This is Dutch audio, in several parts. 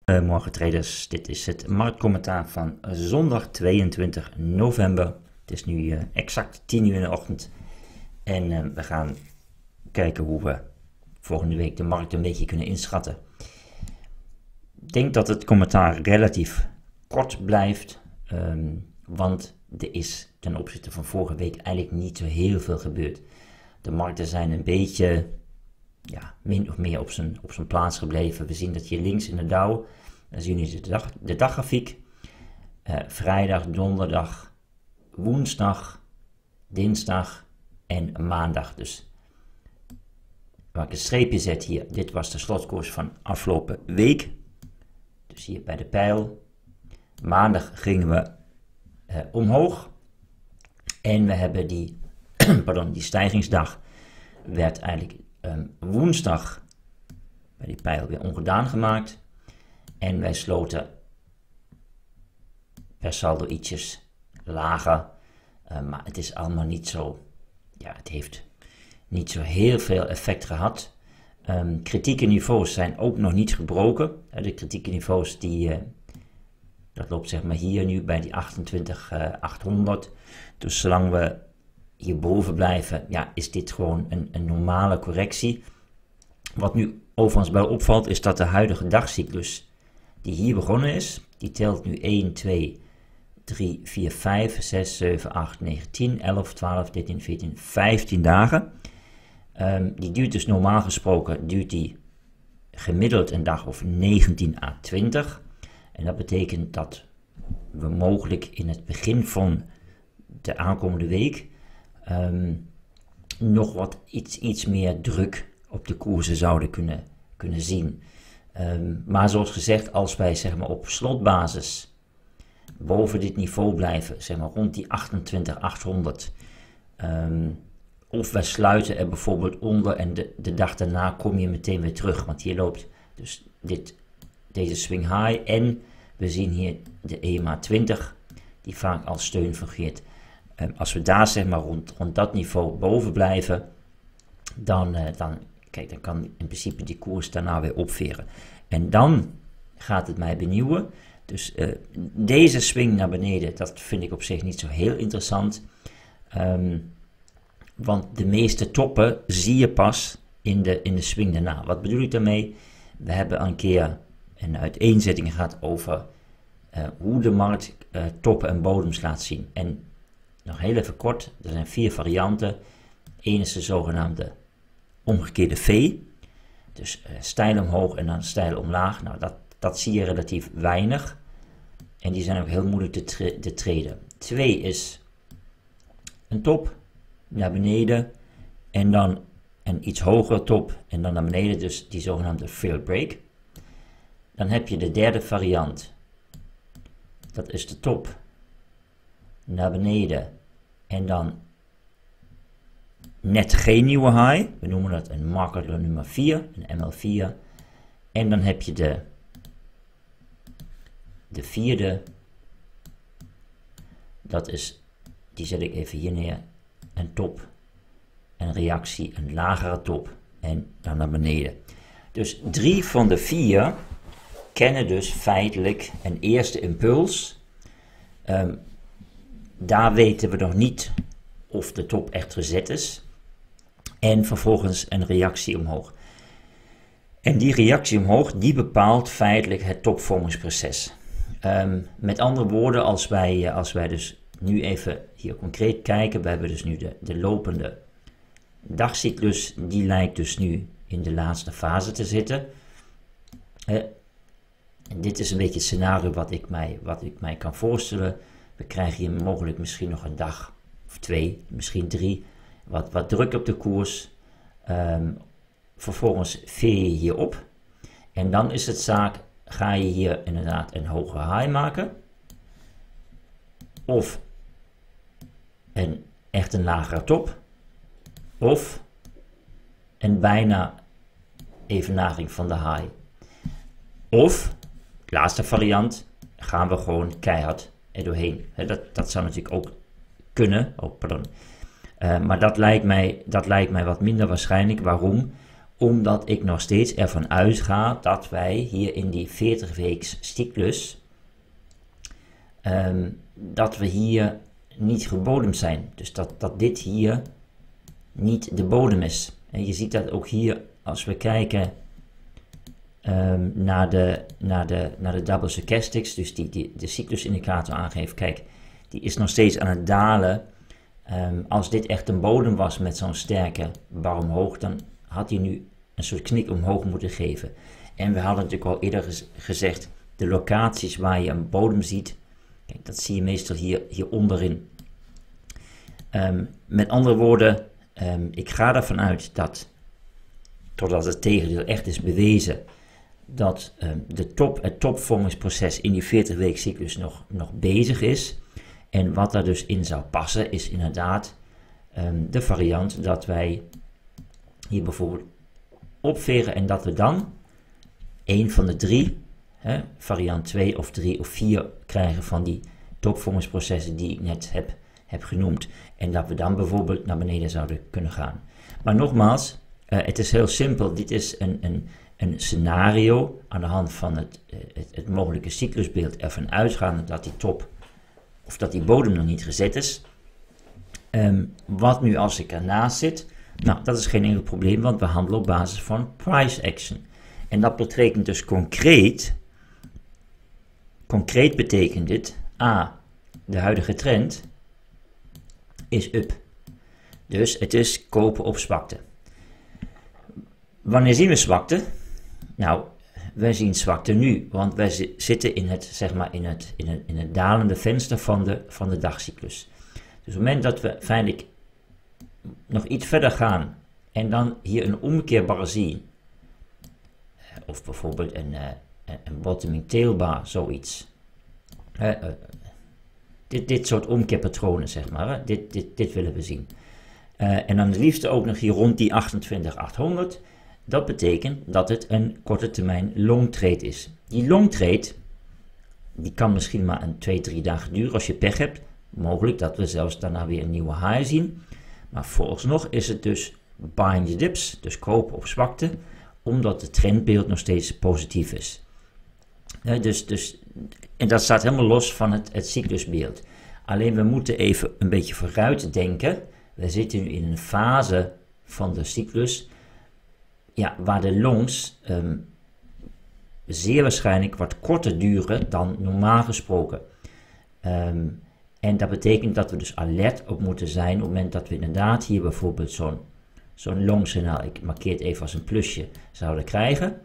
Morgen traders, dit is het marktcommentaar van zondag 22 november. Het is nu exact 10 uur in de ochtend en we gaan kijken hoe we volgende week de markt een beetje kunnen inschatten. Ik denk dat het commentaar relatief kort blijft, want er is ten opzichte van vorige week eigenlijk niet zo heel veel gebeurd. De markten zijn een beetje min of meer op zijn plaats gebleven. We zien dat hier links in de Dow, dan zien we de daggrafiek. Vrijdag, donderdag, woensdag, dinsdag en maandag. Dus waar ik een streepje zet hier, dit was de slotkoers van afgelopen week. Dus hier bij de pijl. Maandag gingen we omhoog. En we hebben die stijgingsdag werd eigenlijk woensdag bij die pijl weer ongedaan gemaakt. En wij sloten per saldo ietsjes lager. Maar het is allemaal niet zo, het heeft niet zo heel veel effect gehad. Kritieke niveaus zijn ook nog niet gebroken. De kritieke niveaus dat loopt zeg maar hier nu bij die 28.800. Dus zolang we hierboven blijven, is dit gewoon een normale correctie. Wat nu overigens wel opvalt, is dat de huidige dagcyclus die hier begonnen is, die telt nu 1, 2, 3, 4, 5, 6, 7, 8, 9, 10, 11, 12, 13, 14, 15 dagen. Die duurt dus normaal gesproken, die gemiddeld een dag of 19 à 20. En dat betekent dat we mogelijk in het begin van de aankomende week nog wat iets meer druk op de koersen zouden kunnen zien. Maar zoals gezegd, als wij zeg maar op slotbasis boven dit niveau blijven, zeg maar rond die 28.800, of wij sluiten er bijvoorbeeld onder en de dag daarna kom je meteen weer terug, want hier loopt dus deze swing high en we zien hier de EMA 20 die vaak als steun fungeert. Als we daar zeg maar rond dat niveau boven blijven, dan kan in principe die koers daarna weer opveren. En dan gaat het mij benieuwen. Dus deze swing naar beneden, dat vind ik op zich niet zo heel interessant. Want de meeste toppen zie je pas in de swing daarna. Wat bedoel ik daarmee? We hebben al een keer een uiteenzetting gehad over hoe de markt toppen en bodems laat zien. En nog heel even kort, er zijn 4 varianten. Eén is de zogenaamde omgekeerde V. Dus steil omhoog en dan steil omlaag. Nou, dat zie je relatief weinig. En die zijn ook heel moeilijk te traden. 2 is een top naar beneden en dan een iets hogere top en dan naar beneden, dus die zogenaamde failed break. Dan heb je de derde variant. Dat is de top naar beneden en dan net geen nieuwe high. We noemen dat een market low nummer 4, een ML4. En dan heb je de vierde. Dat is, die zet ik even hier neer. Een top, een reactie, een lagere top en dan naar beneden. Dus 3 van de 4 kennen dus feitelijk een eerste impuls. Daar weten we nog niet of de top echt gezet is. En vervolgens een reactie omhoog. En die reactie omhoog, die bepaalt feitelijk het topvormingsproces. Met andere woorden, als wij dus nu even hier concreet kijken, we hebben dus nu de lopende dagcyclus, die lijkt dus nu in de laatste fase te zitten. Dit is een beetje het scenario wat ik mij kan voorstellen. We krijgen hier mogelijk misschien nog een dag of 2, misschien 3, wat druk op de koers. Vervolgens veer je hier op. En dan is het zaak, ga je hier inderdaad een hogere high maken? Of echt een lagere top? Of een bijna evenaring van de high? Of, laatste variant, gaan we gewoon keihard er doorheen. Dat zou natuurlijk ook kunnen. Maar dat lijkt mij wat minder waarschijnlijk. Waarom? Omdat ik nog steeds ervan uitga dat wij hier in die 40-weeks cyclus, dat we hier niet gebodemd zijn. Dus dat dit hier niet de bodem is. En je ziet dat ook hier als we kijken naar de double stochastics, dus die de cyclusindicator aangeeft. Kijk, die is nog steeds aan het dalen. Als dit echt een bodem was met zo'n sterke bar omhoog, dan had hij nu een soort knik omhoog moeten geven. En we hadden natuurlijk al eerder gezegd, de locaties waar je een bodem ziet, kijk, dat zie je meestal hier onderin. Met andere woorden, ik ga ervan uit dat, totdat het tegendeel echt is bewezen, dat het topvormingsproces in die 40-week cyclus nog bezig is. En wat daar dus in zou passen is inderdaad de variant dat wij hier bijvoorbeeld opveren en dat we dan een van de drie, variant 2 of 3 of 4 krijgen van die topvormingsprocessen die ik net heb genoemd. En dat we dan bijvoorbeeld naar beneden zouden kunnen gaan. Maar nogmaals, het is heel simpel. Dit is een scenario aan de hand van het mogelijke cyclusbeeld ervan uitgaande dat die top of dat die bodem nog niet gezet is. Wat nu als ik ernaast zit? Nou, dat is geen enkel probleem, want we handelen op basis van price action. En dat betekent dus concreet betekent dit, de huidige trend is up. Dus het is kopen op zwakte. Wanneer zien we zwakte? Nou, wij zien zwakte nu, want wij zitten in het, zeg maar, in het dalende venster van de dagcyclus. Dus op het moment dat we feitelijk nog iets verder gaan en dan hier een omkeerbar zien, of bijvoorbeeld een bottoming tailbar, zoiets. Dit soort omkeerpatronen, zeg maar, dit willen we zien. En dan het liefst ook nog hier rond die 28.800. Dat betekent dat het een korte termijn long trade is. Die long trade, die kan misschien maar 2-3 dagen duren als je pech hebt. Mogelijk dat we zelfs daarna weer een nieuwe high zien. Maar vooralsnog is het dus buying the dips, dus kopen op zwakte, omdat het trendbeeld nog steeds positief is. En dat staat helemaal los van het cyclusbeeld. Alleen we moeten even een beetje vooruit denken. We zitten nu in een fase van de cyclus, ja, waar de longs zeer waarschijnlijk wat korter duren dan normaal gesproken. En dat betekent dat we dus alert op moeten zijn op het moment dat we inderdaad hier bijvoorbeeld zo'n long signaal, ik markeer het even als een plusje, zouden krijgen.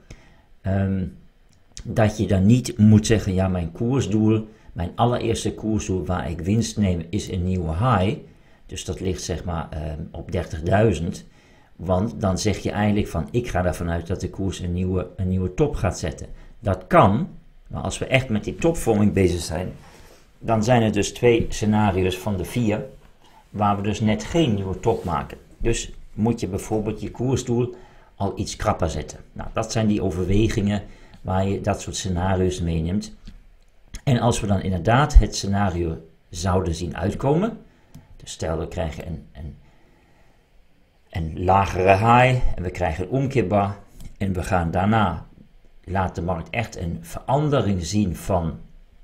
Dat je dan niet moet zeggen, ja, mijn allereerste koersdoel waar ik winst neem is een nieuwe high. Dus dat ligt zeg maar op 30.000. Want dan zeg je eigenlijk van, ik ga ervan uit dat de koers een nieuwe top gaat zetten. Dat kan, maar als we echt met die topvorming bezig zijn, dan zijn er dus 2 scenario's van de 4, waar we dus net geen nieuwe top maken. Dus moet je bijvoorbeeld je koersdoel al iets krapper zetten. Nou, dat zijn die overwegingen waar je dat soort scenario's meeneemt. En als we dan inderdaad het scenario zouden zien uitkomen, dus stel we krijgen een lagere high en we krijgen een omkeerbar en we gaan daarna, laat de markt echt een verandering zien van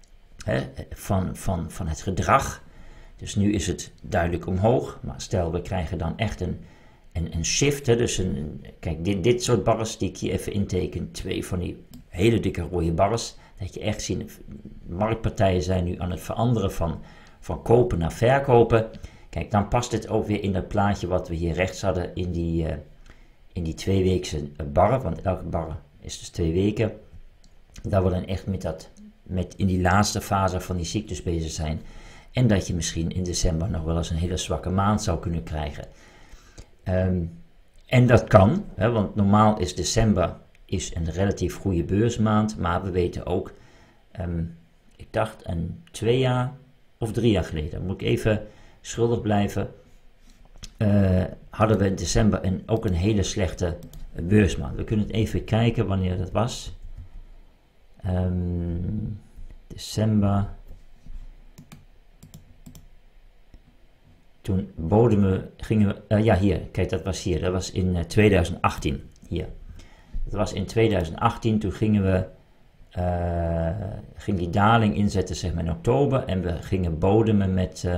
het gedrag. Dus nu is het duidelijk omhoog, maar stel we krijgen dan echt een shift. Dus kijk, dit soort barres die ik hier even inteken, 2 van die hele dikke rode barres, dat je echt ziet, marktpartijen zijn nu aan het veranderen van kopen naar verkopen. Kijk, dan past het ook weer in dat plaatje wat we hier rechts hadden in die 2-weekse barren, want elke barre is dus 2 weken. Dat we dan echt met in die laatste fase van die cyclus bezig zijn. En dat je misschien in december nog wel eens een hele zwakke maand zou kunnen krijgen. En dat kan, want normaal is december een relatief goede beursmaand, maar we weten ook, ik dacht 2 jaar of 3 jaar geleden, moet ik even schuldig blijven, hadden we in december ook een hele slechte beursmaand. We kunnen het even kijken wanneer dat was. December. Toen gingen we, ja hier, kijk, dat was hier, dat was in 2018. hier. Dat was in 2018, toen ging die daling inzetten zeg maar in oktober en we gingen bodemen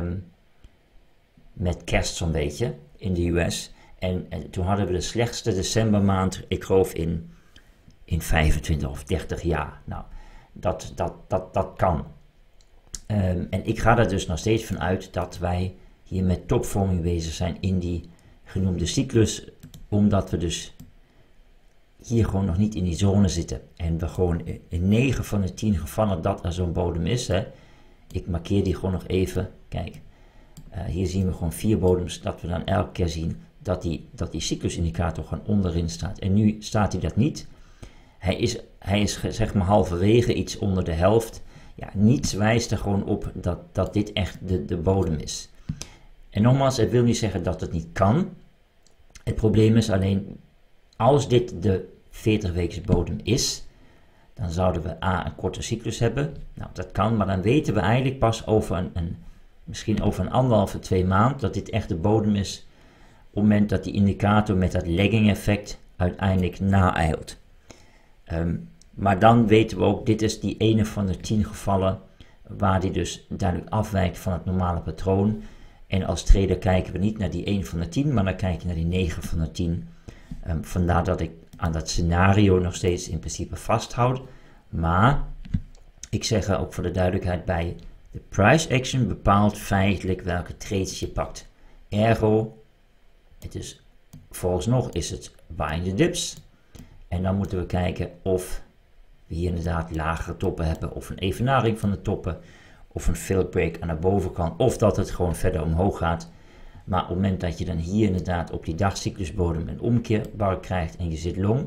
met kerst zo'n beetje in de US. En toen hadden we de slechtste decembermaand, ik geloof in 25 of 30 jaar. Nou, dat kan. En ik ga er dus nog steeds van uit dat wij hier met topvorming bezig zijn in die genoemde cyclus, omdat we dus hier gewoon nog niet in die zone zitten. En we gewoon in 9 van de 10 gevallen dat er zo'n bodem is. Hè. Ik markeer die gewoon nog even. Kijk, hier zien we gewoon 4 bodems, dat we dan elke keer zien dat die cyclusindicator gewoon onderin staat. En nu staat hij dat niet. Hij is zeg maar halverwege, iets onder de helft. Ja, niets wijst er gewoon op dat dit echt de bodem is. En nogmaals, het wil niet zeggen dat het niet kan. Het probleem is alleen, als dit de 40-weekse bodem is, dan zouden we een korte cyclus hebben. Nou, dat kan, maar dan weten we eigenlijk pas over misschien over een 1,5, 2 maanden, dat dit echt de bodem is, op het moment dat die indicator met dat lagging effect uiteindelijk naeilt. Maar dan weten we ook, dit is die ene van de 10 gevallen waar die dus duidelijk afwijkt van het normale patroon. En als trader kijken we niet naar die 1 van de 10, maar dan kijk je naar die 9 van de 10. Vandaar dat ik aan dat scenario nog steeds in principe vasthoud. Maar ik zeg er ook voor de duidelijkheid bij, de price action bepaalt feitelijk welke trades je pakt. Ergo, het is vooralsnog is het buying the dips. En dan moeten we kijken of we hier inderdaad lagere toppen hebben, of een evenaring van de toppen, of een failed break aan de bovenkant, of dat het gewoon verder omhoog gaat. Maar op het moment dat je dan hier inderdaad op die dagcyclusbodem een omkeerbar krijgt en je zit long,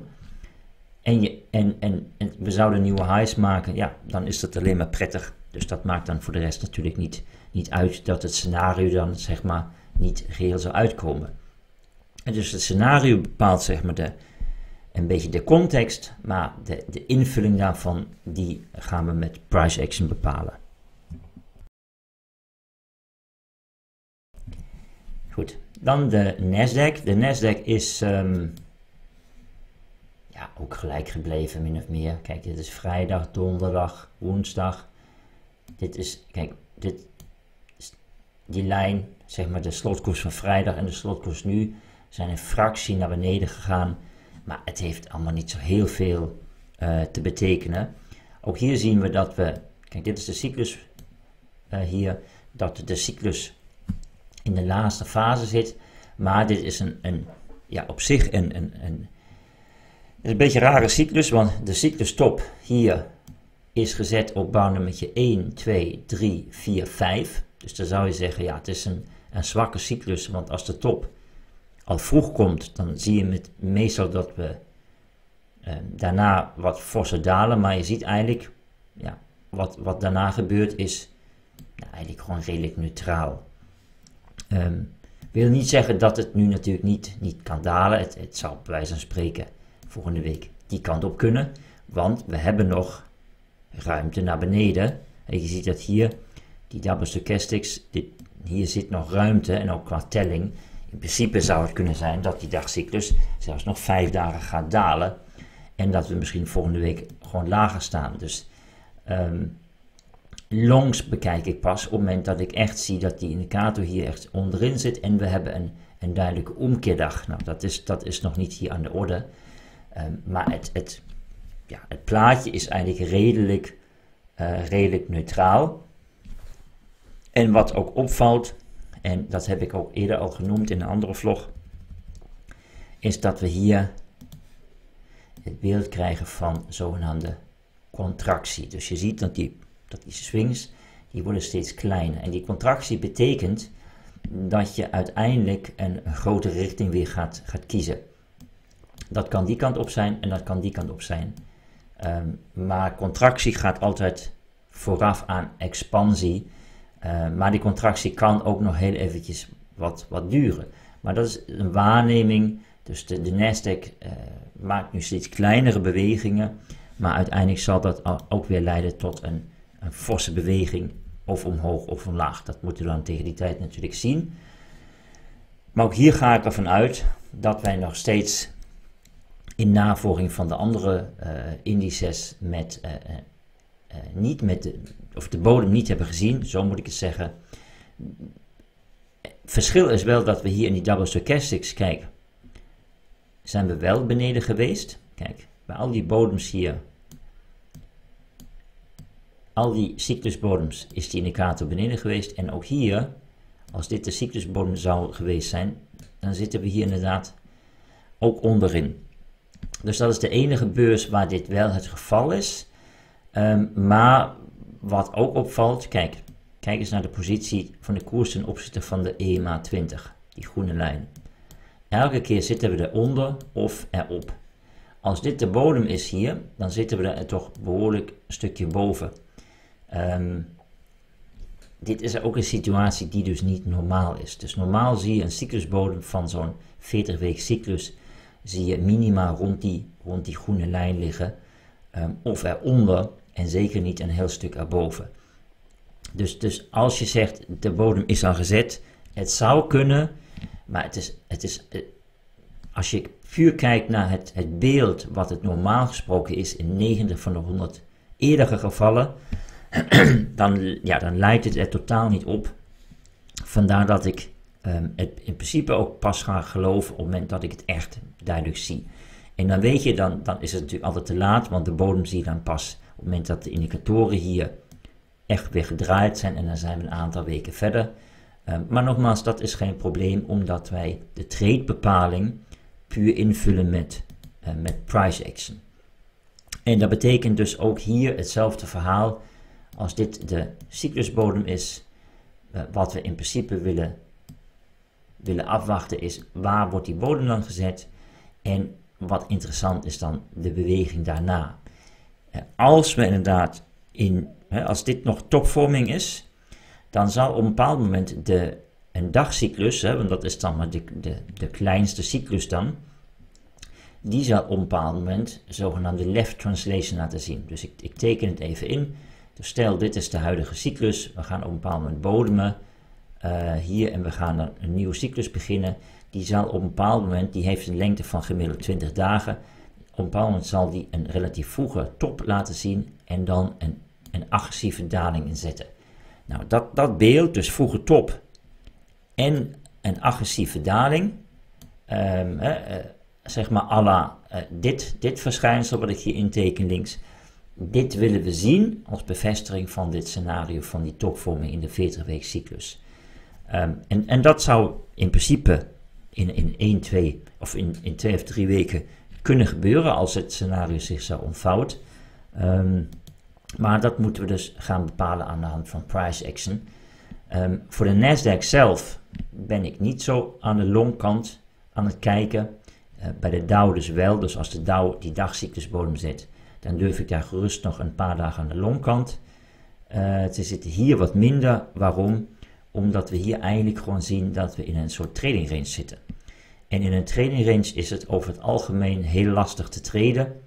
en we zouden nieuwe highs maken, ja, dan is dat alleen maar prettig. Dus dat maakt dan voor de rest natuurlijk niet uit dat het scenario dan zeg maar niet geheel zou uitkomen. En dus het scenario bepaalt zeg maar een beetje de context, maar de invulling daarvan, die gaan we met price action bepalen. Goed, dan de Nasdaq. De Nasdaq is ook gelijk gebleven, min of meer. Kijk, dit is vrijdag, donderdag, woensdag. Dit is, kijk, die lijn, zeg maar de slotkoers van vrijdag en de slotkoers nu, zijn een fractie naar beneden gegaan. Maar het heeft allemaal niet zo heel veel te betekenen. Ook hier zien we dat we, kijk, dit is de cyclus hier, dat de cyclus in de laatste fase zit. Maar dit is op zich een beetje een rare cyclus, want de cyclustop hier is gezet op bouwnummertje 1, 2, 3, 4, 5. Dus dan zou je zeggen, ja, het is een zwakke cyclus, want als de top al vroeg komt, dan zie je meestal dat we daarna wat forse dalen, maar je ziet eigenlijk, ja, wat daarna gebeurt is eigenlijk gewoon redelijk neutraal. Wil niet zeggen dat het nu natuurlijk niet kan dalen. Het zou bij wijze van spreken volgende week die kant op kunnen, want we hebben nog ruimte naar beneden. En je ziet dat hier, die double stochastics, hier zit nog ruimte en ook qua telling. In principe zou het kunnen zijn dat die dagcyclus zelfs nog 5 dagen gaat dalen en dat we misschien volgende week gewoon lager staan. Dus longs bekijk ik pas op het moment dat ik echt zie dat die indicator hier echt onderin zit en we hebben een duidelijke omkeerdag. Nou, dat is nog niet hier aan de orde. Maar het plaatje is eigenlijk redelijk neutraal. En wat ook opvalt, en dat heb ik ook eerder al genoemd in een andere vlog, is dat we hier het beeld krijgen van zogenaamde contractie. Dus je ziet dat die swings, die worden steeds kleiner. En die contractie betekent dat je uiteindelijk een grotere richting weer gaat kiezen. Dat kan die kant op zijn en dat kan die kant op zijn. Maar contractie gaat altijd vooraf aan expansie. Maar die contractie kan ook nog heel eventjes wat duren. Maar dat is een waarneming. Dus de Nasdaq maakt nu steeds kleinere bewegingen. Maar uiteindelijk zal dat ook weer leiden tot een forse beweging. Of omhoog of omlaag. Dat moeten we dan tegen die tijd natuurlijk zien. Maar ook hier ga ik ervan uit dat wij nog steeds in navolging van de andere indices de bodem niet hebben gezien, zo moet ik het zeggen. Verschil is wel dat we hier in die double stochastics, kijk, zijn we wel beneden geweest. Kijk, bij al die bodems hier, al die cyclusbodems is die indicator beneden geweest. En ook hier, als dit de cyclusbodem zou geweest zijn, dan zitten we hier inderdaad ook onderin. Dus dat is de enige beurs waar dit wel het geval is. Maar wat ook opvalt, kijk eens naar de positie van de koers ten opzichte van de EMA 20, die groene lijn. Elke keer zitten we eronder of erop. Als dit de bodem is hier, dan zitten we er toch behoorlijk een stukje boven. Dit is ook een situatie die dus niet normaal is. Dus normaal zie je een cyclusbodem van zo'n 40-week cyclus, zie je minima rond die groene lijn liggen, of eronder en zeker niet een heel stuk erboven. Dus als je zegt de bodem is al gezet, het zou kunnen, maar als je puur kijkt naar het beeld wat het normaal gesproken is in 90 van de 100 eerdere gevallen, dan lijkt het er totaal niet op. Vandaar dat ik het in principe ook pas ga geloven op het moment dat ik het echt duidelijk zie. En dan weet je, dan is het natuurlijk altijd te laat, want de bodem zie je dan pas op het moment dat de indicatoren hier echt weer gedraaid zijn en dan zijn we een aantal weken verder. Maar nogmaals, dat is geen probleem, omdat wij de tradebepaling puur invullen met price action. En dat betekent dus ook hier hetzelfde verhaal. Als dit de cyclusbodem is, wat we in principe willen afwachten is, waar wordt die bodem dan gezet? En wat interessant is dan de beweging daarna. Als we inderdaad als dit nog topvorming is, dan zal op een bepaald moment een dagcyclus, want dat is dan maar de kleinste cyclus dan, die zal op een bepaald moment zogenaamde left translation laten zien. Dus ik teken het even in. Dus stel, dit is de huidige cyclus. We gaan op een bepaald moment bodemen hier en we gaan dan een nieuwe cyclus beginnen. Die zal op een bepaald moment, die heeft een lengte van gemiddeld 20 dagen. Op een bepaald moment zal die een relatief vroege top laten zien en dan een agressieve daling inzetten. Nou, dat beeld, dus vroege top en een agressieve daling, zeg maar à la dit verschijnsel wat ik hier inteken links, dit willen we zien als bevestiging van dit scenario van die topvorming in de 40-week cyclus. En dat zou in principe in 1, 2 of in 2 of 3 weken kunnen gebeuren als het scenario zich zo ontvouwt. Maar dat moeten we dus gaan bepalen aan de hand van price action. Voor de Nasdaq zelf ben ik niet zo aan de longkant aan het kijken. Bij de Dow dus wel. Dus als de Dow die dagcyclusbodem zet, dan durf ik daar gerust nog een paar dagen aan de longkant. Ze zitten hier wat minder. Waarom? Omdat we hier eigenlijk gewoon zien dat we in een soort trading range zitten. En in een trading range is het over het algemeen heel lastig te traden.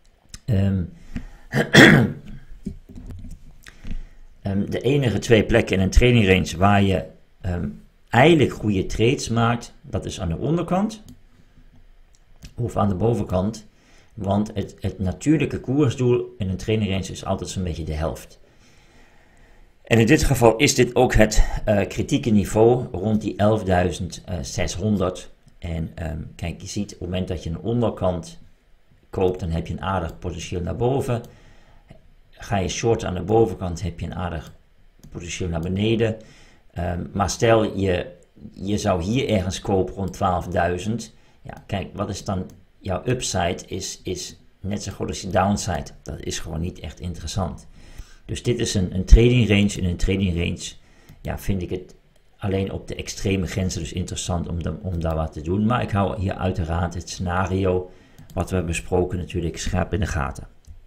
De enige 2 plekken in een trading range waar je eigenlijk goede trades maakt, dat is aan de onderkant of aan de bovenkant. Want het natuurlijke koersdoel in een trading range is altijd zo'n beetje de helft. En in dit geval is dit ook het kritieke niveau rond die 11.600. En kijk, je ziet op het moment dat je een onderkant koopt, dan heb je een aardig potentieel naar boven. Ga je short aan de bovenkant, heb je een aardig potentieel naar beneden. Maar stel je zou hier ergens kopen rond 12.000. Ja, kijk, wat is dan jouw upside is net zo goed als je downside. Dat is gewoon niet echt interessant. Dus dit is een trading range. In een trading range vind ik het alleen op de extreme grenzen dus interessant om daar wat te doen. Maar ik hou hier uiteraard het scenario wat we hebben besproken natuurlijk scherp in de gaten.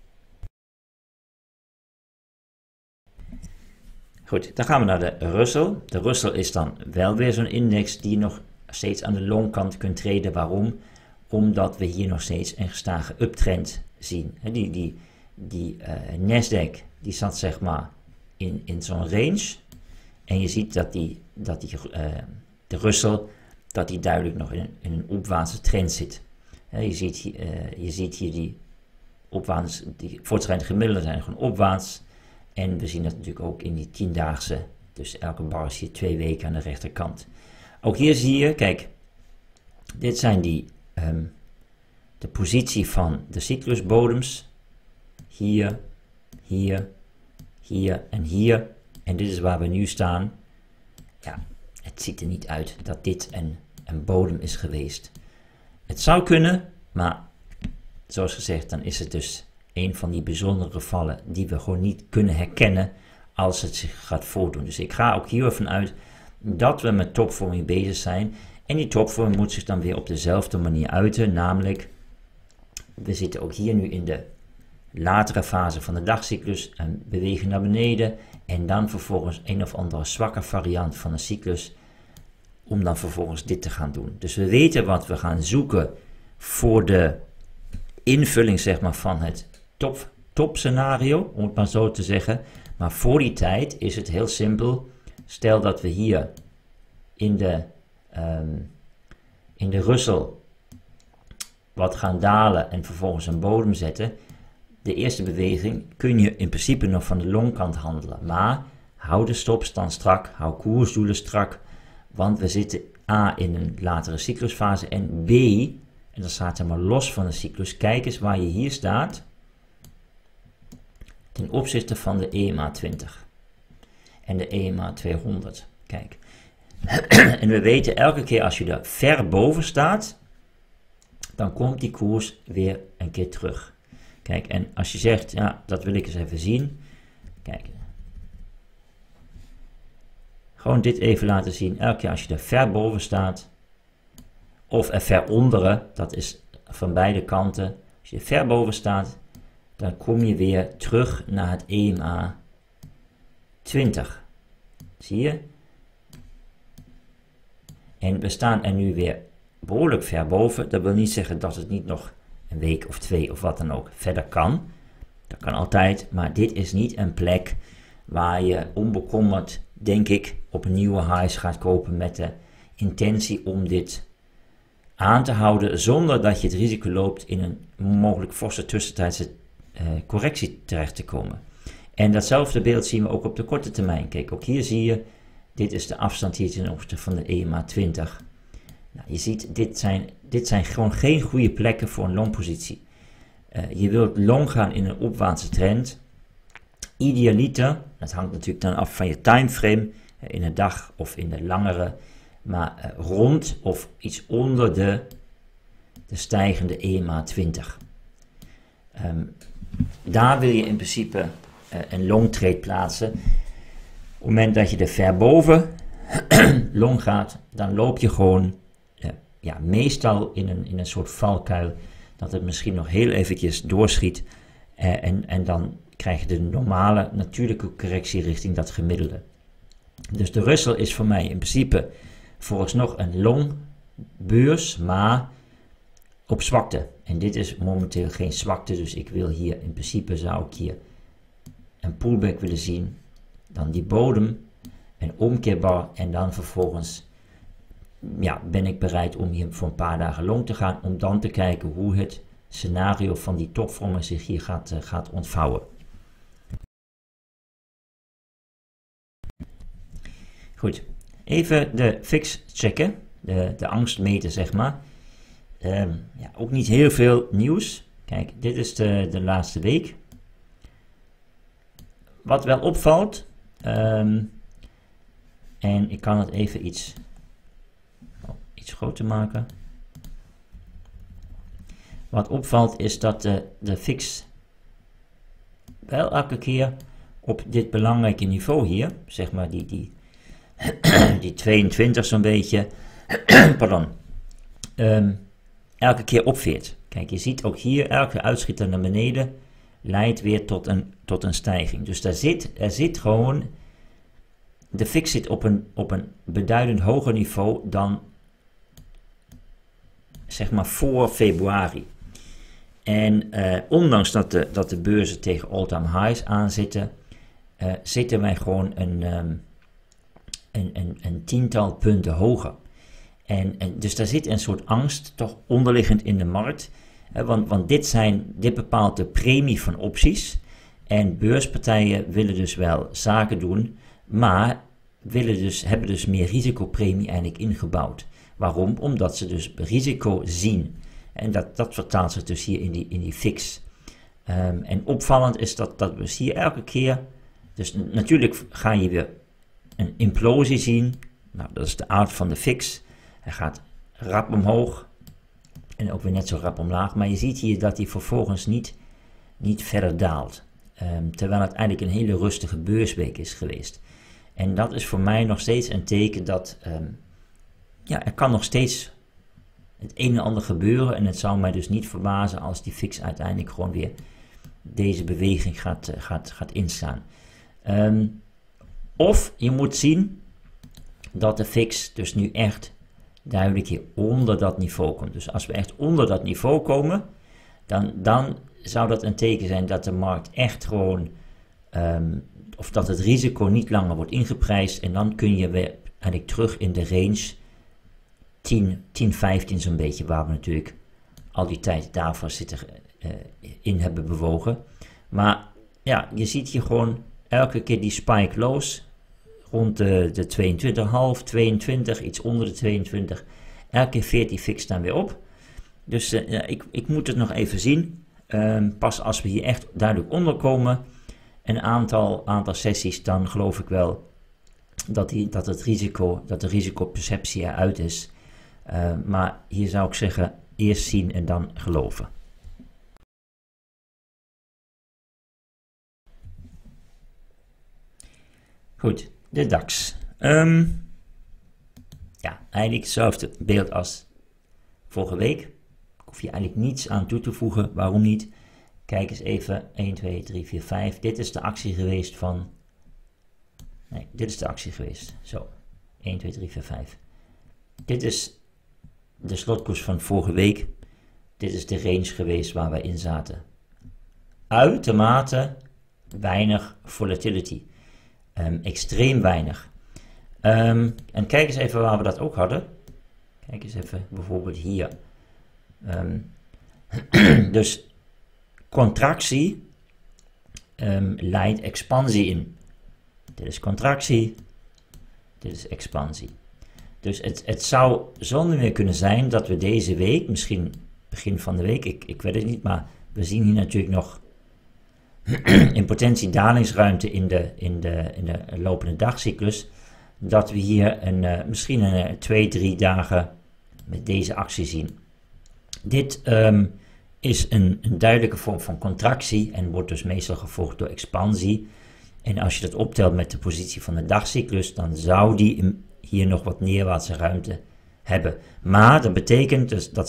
Goed, dan gaan we naar de Russell. De Russell is dan wel weer zo'n index die je nog steeds aan de longkant kunt traden. Waarom? Omdat we hier nog steeds een gestage uptrend zien. Die Nasdaq die zat zeg maar in zo'n range. En je ziet dat de Russell dat die duidelijk nog in een opwaartse trend zit. Je ziet hier die opwaarts, die voortschrijdende gemiddelden zijn gewoon opwaarts. En we zien dat natuurlijk ook in die 10-daagse. Dus elke bar is hier 2 weken aan de rechterkant. Ook hier zie je, kijk, dit zijn de positie van de cyclusbodems. Hier, hier, hier en hier. En dit is waar we nu staan. Ja, het ziet er niet uit dat dit een bodem is geweest. Het zou kunnen, maar zoals gezegd, dan is het dus een van die bijzondere gevallen die we gewoon niet kunnen herkennen als het zich gaat voordoen. Dus ik ga ook hier ervan uit dat we met topvorming bezig zijn. En die topvorming moet zich dan weer op dezelfde manier uiten, namelijk we zitten ook hier nu in de latere fase van de dagcyclus en bewegen naar beneden en dan vervolgens een of andere zwakke variant van de cyclus om dan vervolgens dit te gaan doen. Dus we weten wat we gaan zoeken voor de invulling zeg maar, van het topscenario, om het maar zo te zeggen. Maar voor die tijd is het heel simpel. Stel dat we hier in de Russell wat gaan dalen en vervolgens een bodem zetten. De eerste beweging kun je in principe nog van de longkant handelen. Maar hou de stopstand strak, hou koersdoelen strak. Want we zitten A in een latere cyclusfase en B, en dat staat helemaal los van de cyclus. Kijk eens waar je hier staat ten opzichte van de EMA 20 en de EMA 200. Kijk. En we weten elke keer als je er ver boven staat, dan komt die koers weer een keer terug. Kijk, en als je zegt, ja, dat wil ik eens even zien. Kijk. Gewoon dit even laten zien. Elke keer als je er ver boven staat, of er ver onderen, dat is van beide kanten. Als je er ver boven staat, dan kom je weer terug naar het EMA 20. Zie je? En we staan er nu weer behoorlijk ver boven. Dat wil niet zeggen dat het niet nog een week of 2 of wat dan ook verder kan. Dat kan altijd, maar dit is niet een plek waar je onbekommerd, denk ik, op een nieuwe highs gaat kopen met de intentie om dit aan te houden, zonder dat je het risico loopt in een mogelijk forse tussentijdse correctie terecht te komen. En datzelfde beeld zien we ook op de korte termijn. Kijk, ook hier zie je, dit is de afstand hier ten opzichte van de EMA 20. Nou, je ziet, dit zijn gewoon geen goede plekken voor een longpositie. Je wilt long gaan in een opwaartse trend. Idealiter, dat hangt natuurlijk dan af van je timeframe, in een dag of in de langere, maar rond of iets onder de stijgende EMA 20. Daar wil je in principe een long trade plaatsen. Op het moment dat je er ver boven long gaat, dan loop je gewoon meestal in een soort valkuil, dat het misschien nog heel eventjes doorschiet en dan krijg je de normale natuurlijke correctie richting dat gemiddelde. Dus de Russell is voor mij in principe vooralsnog een long beurs, maar op zwakte. En dit is momenteel geen zwakte, dus ik wil hier in principe, zou ik hier een pullback willen zien, dan die bodem, een omkeerbar en dan vervolgens ben ik bereid om hier voor een paar dagen long te gaan, om dan te kijken hoe het scenario van die topvorming zich hier gaat ontvouwen. Goed, even de fix checken, de angstmeter zeg maar. Ook niet heel veel nieuws. Kijk, dit is de laatste week. Wat wel opvalt, en ik kan het even iets groter maken. Wat opvalt is dat de fix wel elke keer op dit belangrijke niveau hier, zeg maar die 22 zo'n beetje, pardon, elke keer opveert. Kijk, je ziet ook hier, elke uitschieter naar beneden leidt weer tot een stijging. Dus er zit gewoon, de fix zit op een beduidend hoger niveau dan, zeg maar, voor februari. En ondanks dat de beurzen tegen all-time highs aanzitten, zitten wij gewoon een tiental punten hoger. En dus daar zit een soort angst toch onderliggend in de markt. Want dit bepaalt de premie van opties. En beurspartijen willen dus wel zaken doen, maar hebben dus meer risicopremie eigenlijk ingebouwd. Waarom? Omdat ze dus risico zien. En dat vertaalt zich dus hier in die fix. En opvallend is dat we hier elke keer, dus natuurlijk ga je weer een implosie zien. Nou, dat is de aard van de fix. Hij gaat rap omhoog en ook weer net zo rap omlaag. Maar je ziet hier dat hij vervolgens niet verder daalt. Terwijl het eigenlijk een hele rustige beursweek is geweest. En dat is voor mij nog steeds een teken dat er kan nog steeds het een en ander gebeuren. En het zou mij dus niet verbazen als die fix uiteindelijk gewoon weer deze beweging gaat instaan. Of je moet zien dat de fix dus nu echt duidelijk hier onder dat niveau komt. Dus als we echt onder dat niveau komen, dan zou dat een teken zijn dat de markt echt gewoon, of dat het risico niet langer wordt ingeprijsd. En dan kun je weer eigenlijk terug in de range 10, 15 zo'n beetje, waar we natuurlijk al die tijd daarvoor in hebben bewogen. Maar ja, je ziet hier gewoon elke keer die spike lows rond de 22,5, 22, iets onder de 22. Elke keer veert die fix dan weer op. Dus ik moet het nog even zien. Pas als we hier echt duidelijk onder komen, een aantal sessies, dan geloof ik wel dat de risicoperceptie eruit is. Maar hier zou ik zeggen, eerst zien en dan geloven. Goed, de DAX. Eigenlijk hetzelfde beeld als vorige week. Ik hoef hier eigenlijk niets aan toe te voegen. Waarom niet? Kijk eens even. 1, 2, 3, 4, 5. Dit is de actie geweest van... Nee, dit is de actie geweest. Zo. 1, 2, 3, 4, 5. Dit is de slotkoers van vorige week. Dit is de range geweest waar we in zaten. Uitermate weinig volatility. Extreem weinig. En kijk eens even waar we dat ook hadden. Kijk eens even bijvoorbeeld hier. Dus contractie leidt expansie in. Dit is contractie. Dit is expansie. Dus het zou zonder meer kunnen zijn dat we deze week, misschien begin van de week, ik weet het niet, maar we zien hier natuurlijk nog in potentie dalingsruimte in de lopende dagcyclus, dat we hier misschien 2-3 dagen met deze actie zien. Dit is een duidelijke vorm van contractie en wordt dus meestal gevolgd door expansie. En als je dat optelt met de positie van de dagcyclus, dan zou die hier nog wat neerwaartse ruimte hebben. Maar dat betekent dus dat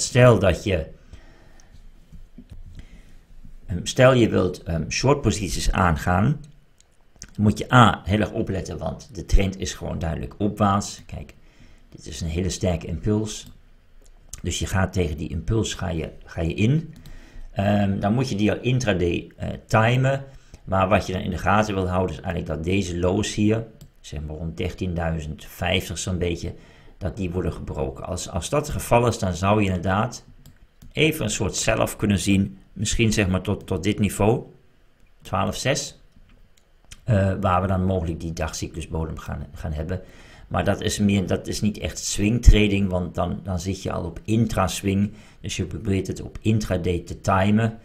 stel je wilt short posities aangaan, moet je heel erg opletten, want de trend is gewoon duidelijk opwaarts. Kijk, dit is een hele sterke impuls. Dus je gaat tegen die impuls ga je in. Dan moet je die al intraday timen. Maar wat je dan in de gaten wil houden is eigenlijk dat deze lows hier, zeg maar rond 13.050 zo'n beetje, dat die worden gebroken. Als dat het geval is, dan zou je inderdaad even een soort sell-off kunnen zien. Misschien zeg maar tot dit niveau, 12,6. Waar we dan mogelijk die dagcyclusbodem gaan hebben. Maar dat is niet echt swing trading, want dan zit je al op intra-swing. Dus je probeert het op intraday te timen.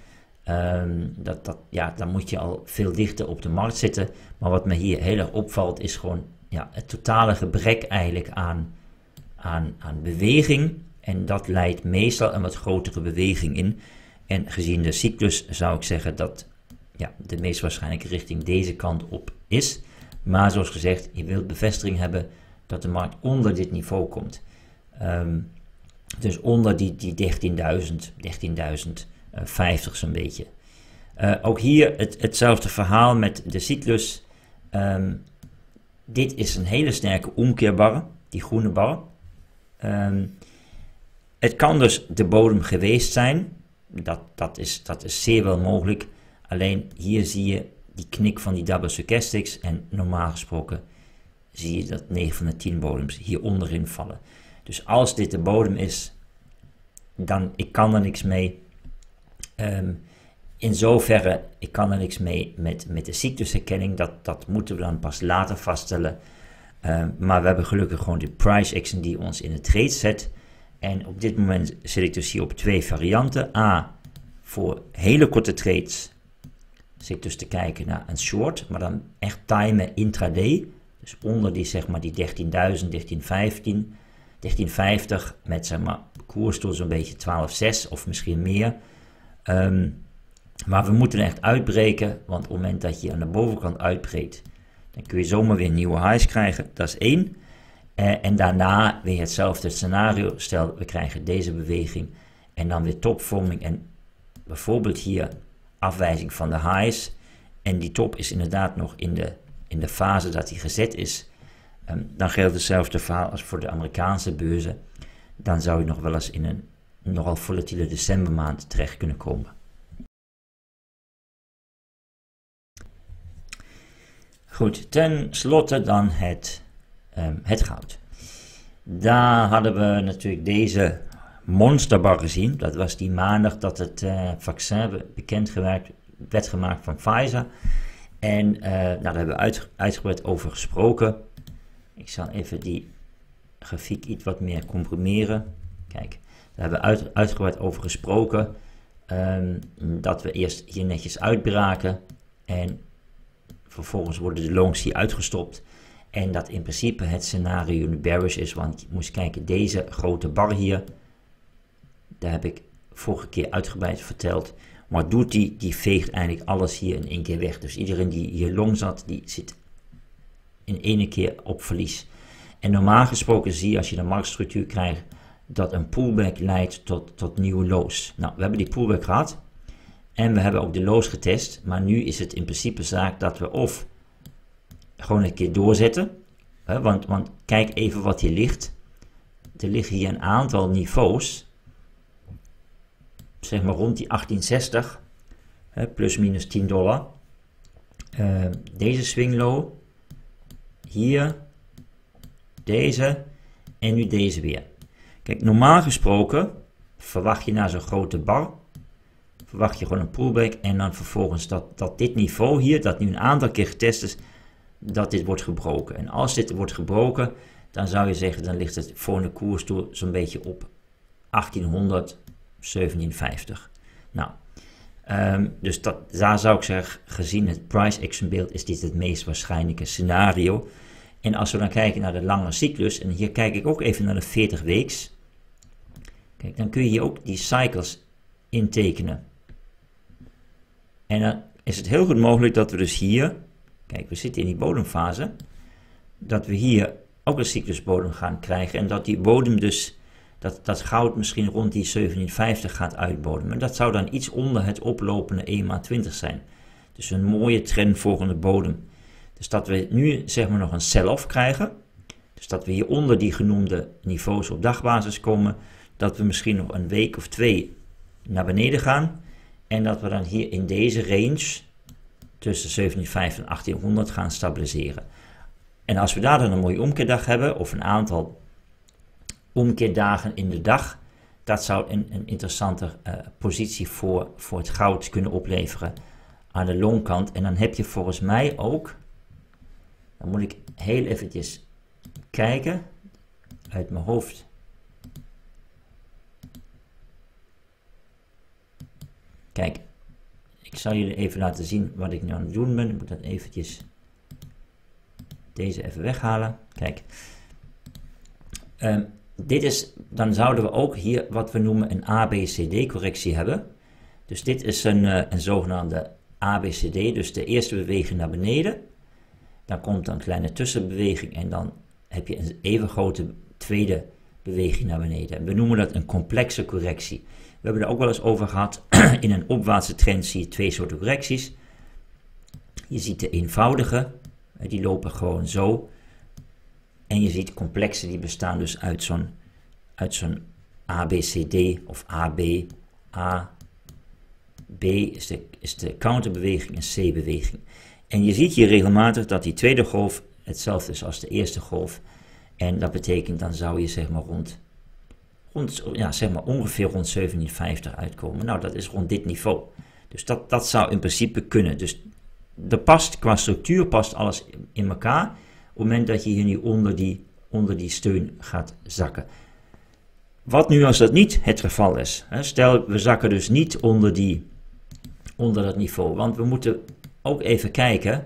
Dan moet je al veel dichter op de markt zitten. Maar wat me hier heel erg opvalt is gewoon het totale gebrek eigenlijk aan beweging. En dat leidt meestal een wat grotere beweging in. En gezien de cyclus zou ik zeggen dat de meest waarschijnlijke richting deze kant op is. Maar zoals gezegd, je wilt bevestiging hebben dat de markt onder dit niveau komt. Dus onder die 13.050 zo'n beetje. Ook hier hetzelfde verhaal met de cyclus. Dit is een hele sterke omkeerbar, die groene bar. Het kan dus de bodem geweest zijn. Dat is zeer wel mogelijk. Alleen hier zie je die knik van die double stochastics. En normaal gesproken zie je dat 9 van de 10 bodems hier onderin vallen. Dus als dit de bodem is, dan ik kan er niks mee. In zoverre, ik kan er niks mee met de cyclusherkenning. Dat moeten we dan pas later vaststellen. Maar we hebben gelukkig gewoon de price action die ons in de trade zet. En op dit moment zit ik dus hier op 2 varianten. A, voor hele korte trades zit ik dus te kijken naar een short, maar dan echt timen intraday. Dus onder die zeg maar die 13.000, 13.15, 13.50 met zeg maar koers door zo'n beetje 12.6 of misschien meer. Maar we moeten er echt uitbreken, want op het moment dat je aan de bovenkant uitbreekt, dan kun je zomaar weer nieuwe highs krijgen. Dat is 1. En daarna weer hetzelfde scenario. Stel, we krijgen deze beweging en dan weer topvorming en bijvoorbeeld hier afwijzing van de highs. En die top is inderdaad nog in de fase dat die gezet is. Dan geldt hetzelfde verhaal als voor de Amerikaanse beurzen. Dan zou je nog wel eens in een nogal volatiele decembermaand terecht kunnen komen. Goed, ten slotte dan het goud. Daar hadden we natuurlijk deze monsterbar gezien. Dat was die maandag dat het vaccin bekend werd gemaakt van Pfizer. En daar hebben we uitgebreid over gesproken. Ik zal even die grafiek iets wat meer comprimeren. Kijk, daar hebben we uitgebreid over gesproken. Dat we eerst hier netjes uitbraken. En vervolgens worden de longs hier uitgestopt. En dat in principe het scenario nu bearish is. Want je moest kijken, deze grote bar hier. Daar heb ik vorige keer uitgebreid verteld. Wat doet die? Die veegt eigenlijk alles hier in één keer weg. Dus iedereen die hier long zat, die zit in één keer op verlies. En normaal gesproken zie je als je de marktstructuur krijgt, dat een pullback leidt tot nieuwe lows. Nou, we hebben die pullback gehad. En we hebben ook de lows getest. Maar nu is het in principe zaak dat we of gewoon een keer doorzetten. Want kijk even wat hier ligt. Er liggen hier een aantal niveaus. Zeg maar rond die 1860. Plus minus $10. Deze swing low. Hier. Deze. En nu deze weer. Kijk, normaal gesproken verwacht je na zo'n grote bar. Verwacht je gewoon een pullback. En dan vervolgens dat dit niveau hier, dat nu een aantal keer getest is, dat dit wordt gebroken. En als dit wordt gebroken, dan zou je zeggen, dan ligt het voor een koers zo'n beetje op 1800, 1750. Nou, dus daar zou ik zeggen, gezien het price action beeld, is dit het meest waarschijnlijke scenario. En als we dan kijken naar de lange cyclus, en hier kijk ik ook even naar de 40 weeks. Kijk, dan kun je hier ook die cycles intekenen. En dan is het heel goed mogelijk dat we dus hier, kijk, we zitten in die bodemfase, dat we hier ook een cyclusbodem gaan krijgen. En dat die bodem dus, dat goud misschien rond die 1750 gaat uitbodemen. Dat zou dan iets onder het oplopende EMA20 zijn. Dus een mooie trendvolgende bodem. Dus dat we nu zeg maar nog een sell-off krijgen. Dus dat we hier onder die genoemde niveaus op dagbasis komen. Dat we misschien nog een week of 2 naar beneden gaan. En dat we dan hier in deze range tussen 1750 en 1800 gaan stabiliseren. En als we daar dan een mooie omkeerdag hebben, of een aantal omkeerdagen in de dag, dat zou een interessante positie voor het goud kunnen opleveren aan de longkant. En dan heb je volgens mij ook, dan moet ik heel eventjes kijken uit mijn hoofd. Kijk, ik zal jullie even laten zien wat ik nu aan het doen ben. Ik moet dat eventjes, deze even weghalen. Kijk, dit is, dan zouden we ook hier wat we noemen een ABCD correctie hebben. Dus dit is een zogenaamde ABCD, dus de eerste beweging naar beneden. Dan komt een kleine tussenbeweging en dan heb je een even grote tweede beweging naar beneden. We noemen dat een complexe correctie. We hebben er ook wel eens over gehad. In een opwaartse trend zie je 2 soorten correcties. Je ziet de eenvoudige, die lopen gewoon zo. En je ziet complexe, die bestaan dus uit zo'n ABCD of AB. A, B is de counterbeweging en C-beweging. En je ziet hier regelmatig dat die tweede golf hetzelfde is als de eerste golf. En dat betekent dan zou je zeg maar ongeveer rond 1750 uitkomen. Nou, dat is rond dit niveau. Dus dat zou in principe kunnen. Dus qua structuur past alles in elkaar. Op het moment dat je hier nu onder die steun gaat zakken. Wat nu als dat niet het geval is? Stel, we zakken dus niet onder dat niveau. Want we moeten ook even kijken.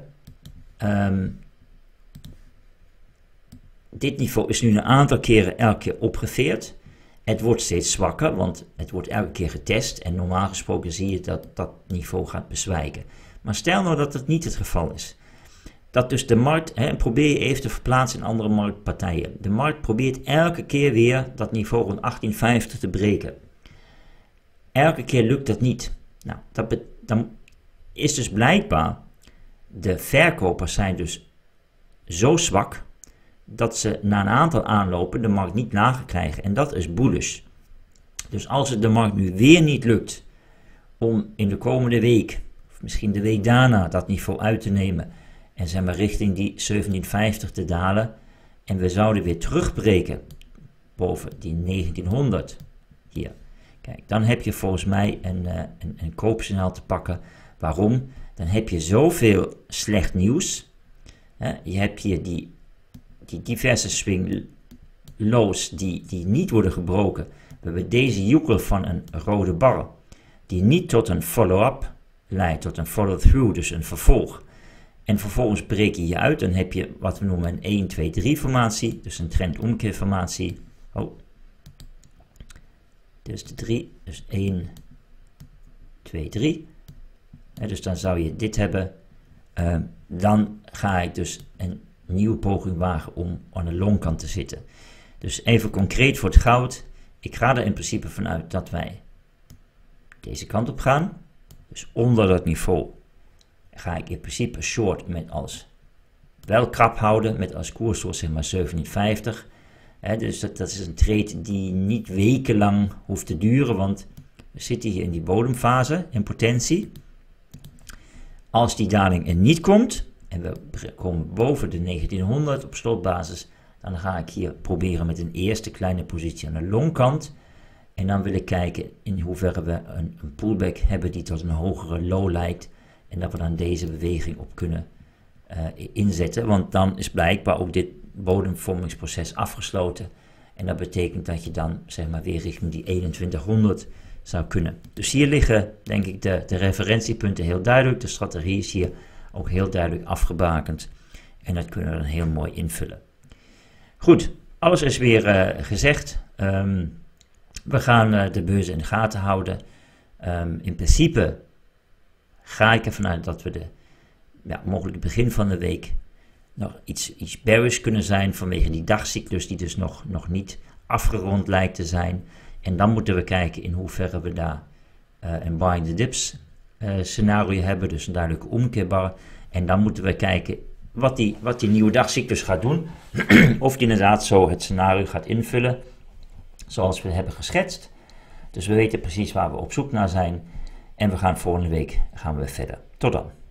Dit niveau is nu een aantal keren elke keer opgeveerd. Het wordt steeds zwakker, want het wordt elke keer getest. En normaal gesproken zie je dat dat niveau gaat bezwijken. Maar stel nou dat het niet het geval is. Dat dus de markt, probeer je even te verplaatsen in andere marktpartijen. De markt probeert elke keer weer dat niveau rond 1850 te breken. Elke keer lukt dat niet. Nou, dan is dus blijkbaar, de verkopers zijn dus zo zwak, dat ze na een aantal aanlopen de markt niet lager krijgen. En dat is bullish. Dus als het de markt nu weer niet lukt om in de komende week, of misschien de week daarna, dat niveau uit te nemen en zeg maar richting die 1750 te dalen, en we zouden weer terugbreken boven die 1900 hier. Kijk, dan heb je volgens mij een koopsignaal te pakken. Waarom? Dan heb je zoveel slecht nieuws. Je hebt hier die diverse swing lows die niet worden gebroken. We hebben deze joekel van een rode bar, die niet tot een follow-up leidt, tot een follow-through, dus een vervolg. En vervolgens breek je hier uit, dan heb je wat we noemen een 1, 2, 3 formatie, dus een trendomkeerformatie. Dus de 3, dus 1, 2, 3. Dus dan zou je dit hebben. Dan ga ik dus een nieuwe poging wagen om aan de longkant te zitten. Dus even concreet voor het goud. Ik ga er in principe vanuit dat wij deze kant op gaan. Dus onder dat niveau ga ik in principe short met als wel krap houden. Met als koerssoort zeg maar 1750. Dus dat is een trade die niet wekenlang hoeft te duren. Want we zitten hier in die bodemfase in potentie. Als die daling er niet komt, en we komen boven de 1900 op slotbasis, dan ga ik hier proberen met een eerste kleine positie aan de longkant. En dan wil ik kijken in hoeverre we een pullback hebben die tot een hogere low leidt. En dat we dan deze beweging op kunnen inzetten. Want dan is blijkbaar ook dit bodemvormingsproces afgesloten. En dat betekent dat je dan zeg maar weer richting die 2100 zou kunnen. Dus hier liggen denk ik de referentiepunten heel duidelijk. De strategie is hier ook heel duidelijk afgebakend. En dat kunnen we dan heel mooi invullen. Goed, alles is weer gezegd. We gaan de beurs in de gaten houden. In principe ga ik ervan uit dat we mogelijk het begin van de week nog iets bearish kunnen zijn vanwege die dagcyclus die dus nog niet afgerond lijkt te zijn. En dan moeten we kijken in hoeverre we daar een buying the dips scenario hebben, dus een duidelijke omkeerbar. En dan moeten we kijken wat die nieuwe dagcyclus gaat doen. Of die inderdaad zo het scenario gaat invullen zoals we hebben geschetst. Dus we weten precies waar we op zoek naar zijn. En we gaan volgende week weer verder. Tot dan.